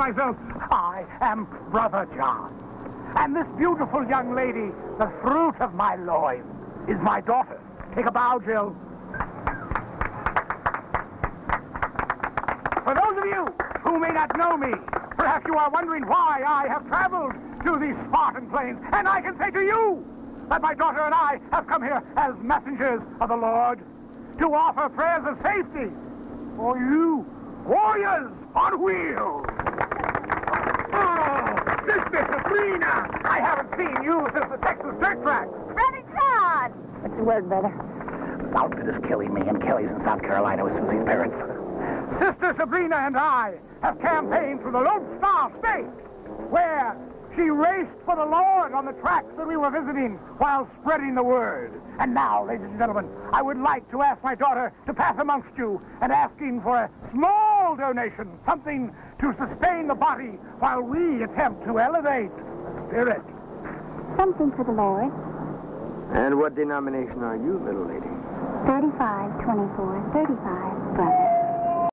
myself. I am Brother John. And this beautiful young lady, the fruit of my loins, is my daughter. Take a bow, Jill. For those of you who may not know me, perhaps you are wondering why I have traveled to these Spartan plains. And I can say to you that my daughter and I have come here as messengers of the Lord to offer prayers of safety for you, warriors on wheels. Oh, Sister Sabrina! I haven't seen you since the Texas dirt track. Brother John! What's the word, brother? The outfit is killing me, and Kelly's in South Carolina with Susie's parents. Sister Sabrina and I have campaigned through the Lone Star State, where she raced for the Lord on the tracks that we were visiting while spreading the word. And now, ladies and gentlemen, I would like to ask my daughter to pass amongst you and asking for a small donation, something to sustain the body while we attempt to elevate the spirit. Something for the Lord. And what denomination are you, little lady? 35, 24, 35, brother.